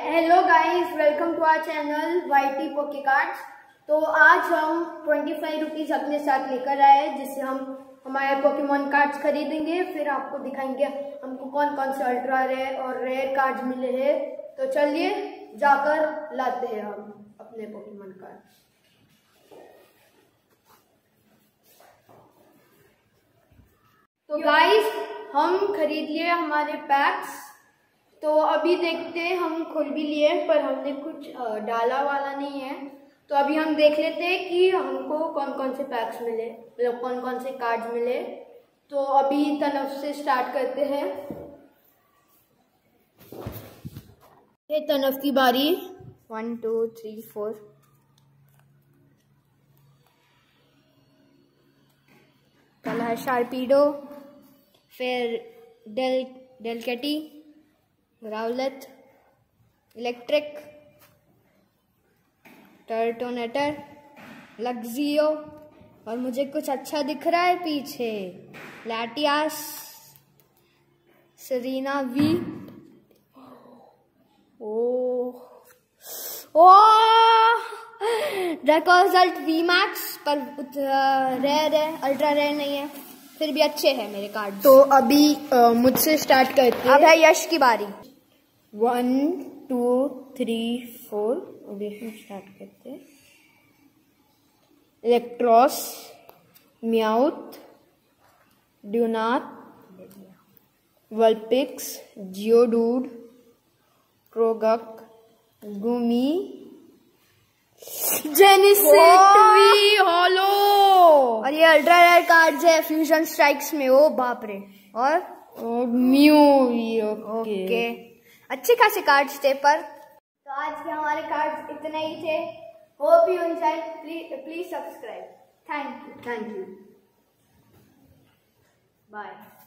Hello guys, welcome to our channel YT Poke cards. तो आज हम 25 रुपीज़ अपने साथ लेकर आए हैं, जिससे हम हमारे पोकेमॉन कार्ड्स खरीदेंगे। फिर आपको दिखाएंगे हमको कौन कौन से अल्ट्रा रेयर और रेयर कार्ड्स मिले हैं। तो चलिए जाकर लाते हैं हम अपने पोकेमॉन कार्ड्स। तो गाइस, हम खरीद लिए हमारे पैक्स। तो अभी देखते हैं, हम खोल भी लिए पर हमने कुछ डाला वाला नहीं है। तो अभी हम देख लेते हैं कि हमको कौन कौन से पैक्स मिले, मतलब कौन कौन से कार्ड्स मिले। तो अभी तनफ से स्टार्ट करते हैं। ये तनफ की बारी। 1 2 3 4। पहला है शार्पीडो, फिर डेलकेटी, राउलेट, इलेक्ट्रिक, टर्टोनेटर, लग्जियो, और मुझे कुछ अच्छा दिख रहा है पीछे, Latias, Serena V. Dracozolt V max, पर रेयर है, अल्ट्रा रेयर नहीं है, फिर भी अच्छे हैं मेरे कार्ड। तो अभी मुझसे स्टार्ट करते हैं। अब है यश की बारी। 1 2 3 4। अभी हम स्टार्ट करते हैं। इलेक्ट्रॉस, म्याउथ, ड्यूनाथ, Vulpix, Geodude, Croagunk, Goomy, Genesect V holo. और ये अल्ट्रा रेयर कार्ड्स है फ्यूजन स्ट्राइक्स में। ओ बाप रे। और म्यू। ओके, अच्छे खासे कार्ड्स थे। पर तो आज के हमारे कार्ड्स इतने ही थे। Hope you enjoy. Please subscribe. Thank you. Bye.